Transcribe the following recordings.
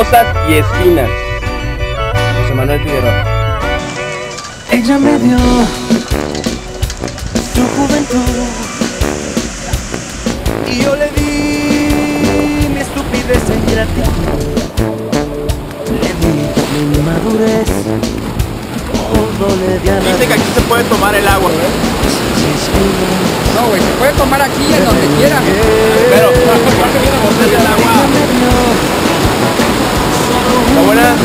rosas y espinas. José Manuel Figueroa. Ella me dio su juventud y yo le di mi estupidez e ingratitud. Le di mi madurez, todo le di a la Dice que aquí se puede tomar el agua, No, güey, se puede tomar aquí en donde quiera. pero ¿por qué viene botella el agua? ¿Está buena?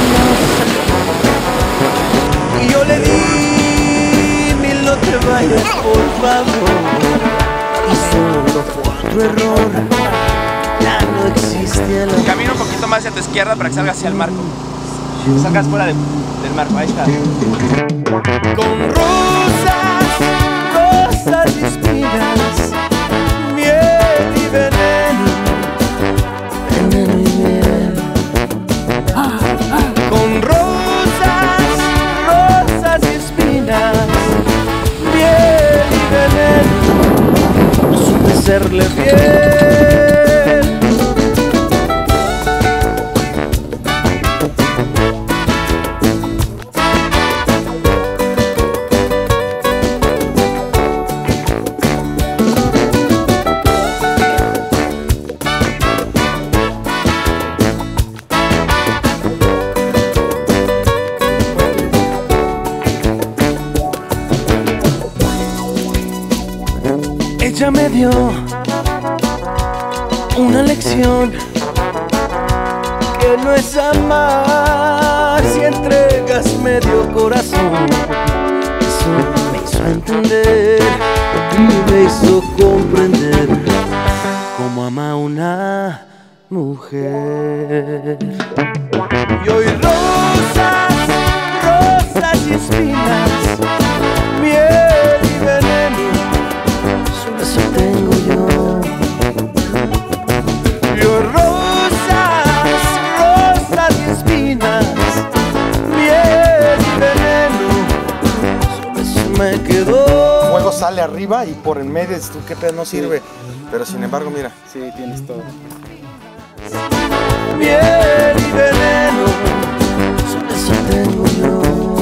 Y yo le di mil no te vayas, por favor. Y solo fue otro error, ya no existe el amor. Camina un poquito más hacia tu izquierda para que salgas hacia el marco. Que salgas fuera del marco, ahí está. Con rosas, rosas y espinas, miel y veneno, veneno y miel. Con rosas, rosas y espinas, miel y veneno, supe serle fiel. Ella me dio una lección que no es amar si entregas medio corazón. Eso me hizo entender y me hizo comprender cómo ama una mujer. Y hoy rosas, rosas y espinas, miel y veneno, eso tengo yo. Yo rosas, rosas y espinas, miel y veneno, solo eso me quedó. El fuego sale arriba y por en medio dices tú, qué pedo, no sirve. Pero sin embargo, mira. Sí, tienes todo. Miel y veneno, solo eso tengo yo.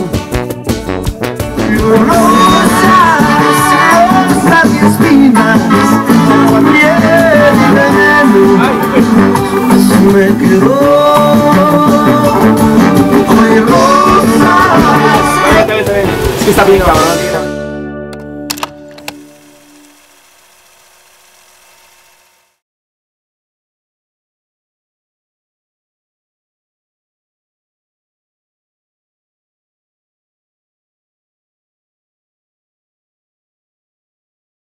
Yo rosas, rosas y espinas, miel y veneno, eso me quedó. Ay, rosas. Es que está bien, cabrón.